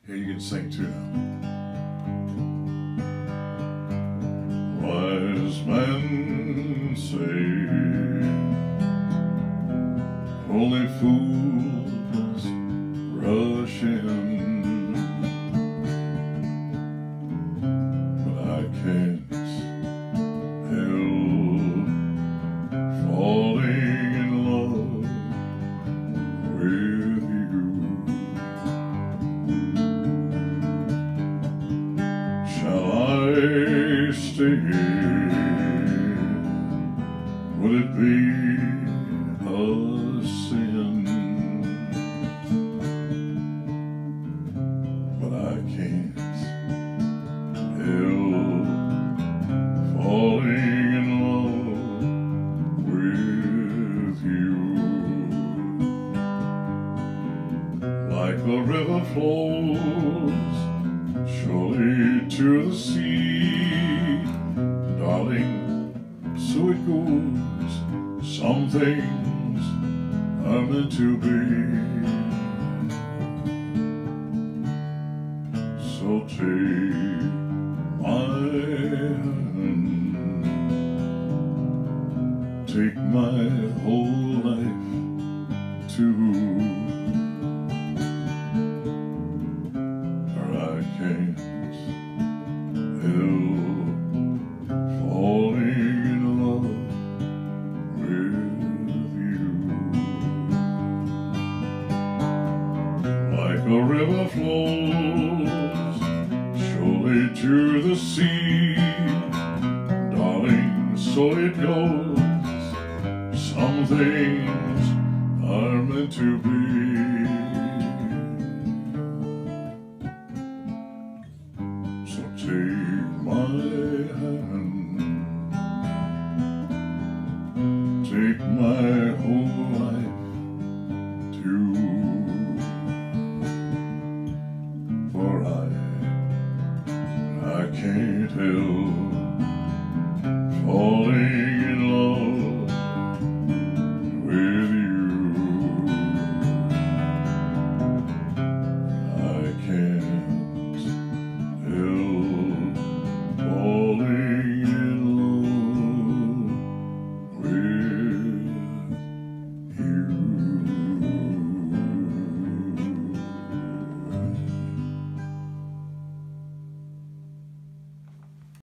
Here, you can sing too now. Wise men say only fools rush in, but I can't help falling in love with you. Shall I stay? Would it be a sin? But I can't help falling in love with you. Like the river flows surely to the sea, darling, so it goes. Some things are meant to be. So take my hand, take my whole life too. I can't help falling in love with you. Like a river flows surely to the sea, darling, so it goes. Some things are meant to be.